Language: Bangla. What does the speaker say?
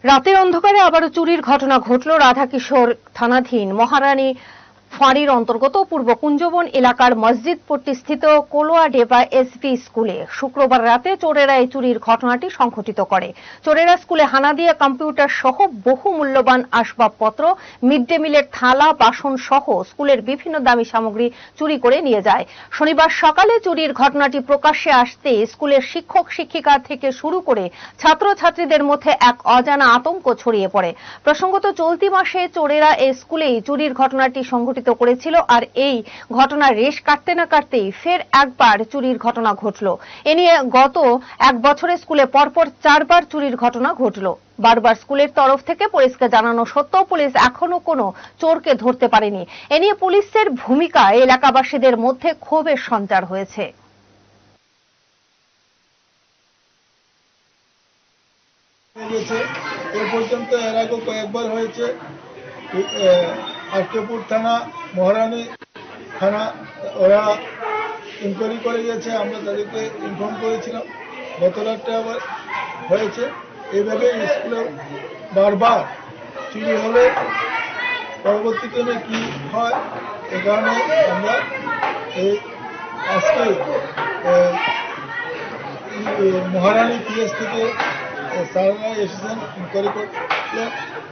রাতের অন্ধকারে আবারও চুরির ঘটনা ঘটল রাধাকিশোর থানাধীন মহারানী ফাঁড়ির অন্তর্গত পূর্ব কুঞ্জবন এলাকার মসজিদপট্টি স্থিত কোলোয়াডেবা এসভি স্কুলে শুক্রবার রাতে চোরেরা এই চুরির ঘটনাটি সংঘটিত করে। চোরেরা স্কুলে হানা দিয়ে কম্পিউটার সহ বহু মূল্যবান আসবাবপত্র, মিড ডে মিলের থালা বাসন সহ স্কুলের বিভিন্ন দামি সামগ্রী চুরি করে নিয়ে যায়। শনিবার সকালে চুরির ঘটনাটি প্রকাশ্যে আসতে স্কুলের শিক্ষক শিক্ষিকা থেকে শুরু করে ছাত্রছাত্রীদের মধ্যে এক অজানা আতঙ্ক ছড়িয়ে পড়ে। প্রসঙ্গত চলতি মাসে চোরেরা এই স্কুলেই চুরির ঘটনাটি সংঘটিত করেছিল, আর এই ঘটনার রেশ কাটতে না কাটতেই ফের একবার চুরির ঘটনা ঘটল। এ নিয়ে গত এক বছরে স্কুলে পরপর 4 বার চুরির ঘটনা ঘটল। বারবার স্কুলের তরফ থেকে পুলিশকে জানানো সত্ত্বেও পুলিশ এখনো কোনো চোরকে ধরতে পারেনি। এ নিয়ে পুলিশের ভূমিকায় এলাকাবাসীদের মধ্যে ক্ষোভের সঞ্চার হয়েছে। এ পর্যন্ত এর আগে কয়েকবার হয়েছে। আর্কেপুর থানা, মহারানী থানা ওরা ইনকোয়ারি করে গেছে, আমরা তাদেরকে ইনফর্ম করেছিলাম। গত রাতটা আবার হয়েছে। এইভাবে স্কুলে বারবার চুরি হলে পরবর্তীকালে কি হয়, এ কারণে আমরা আজকে মহারানী পিএস থেকে স্যাররা এসেছেন, ইনকোয়ারি করছিলেন।